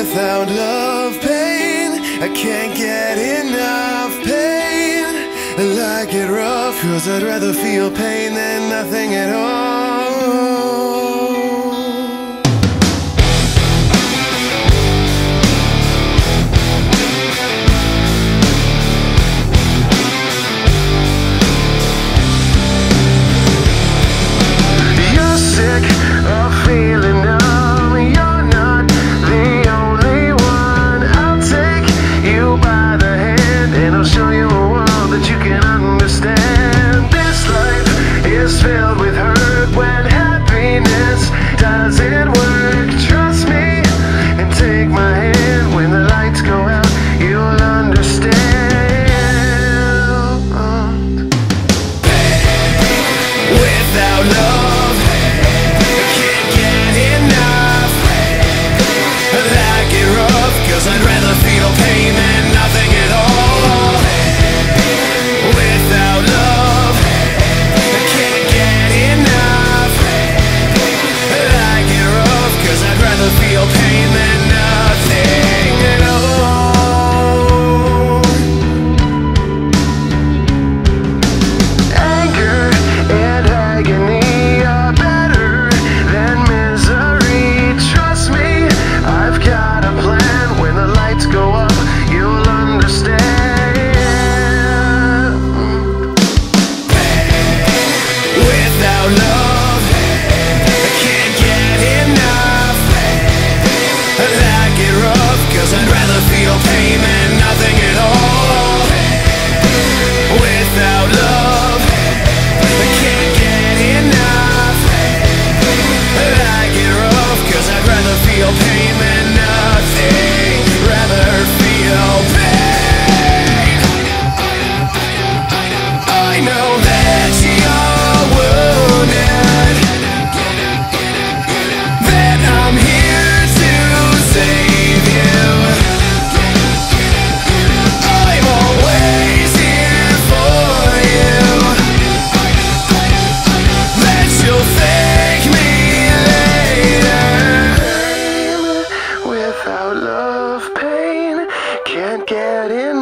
Without love, pain, I can't get enough pain. I like it rough, 'cause I'd rather feel pain than nothing at all. You're sick of feeling numb. You're not the only one. I'll take you by the hand and I'll show you a world that you can understand. This life is filled with hurt when happiness doesn't work. Trust me and take my hand. When the lights go out, you'll understand. Without love, I can't get enough. I like it rough, 'cause I'd rather feel pain than nothing at all. Without love, I can't get enough. I like it rough, 'cause I'd rather feel pain than nothing at all. Anger and agony are better than misery. Trust me, I've got a plan. When the lights go up, you'll understand. Without love, I can't get enough. I like it rough, 'cause I'd rather feel pain than nothing at all. Without love, I can't get enough. I like it rough, 'cause I'd rather feel pain than nothing. Rather feel pain. I know that you're wounded, that I'm here to save you. I'm always here for you. That you'll thank me later. Without love, pain, can't get in.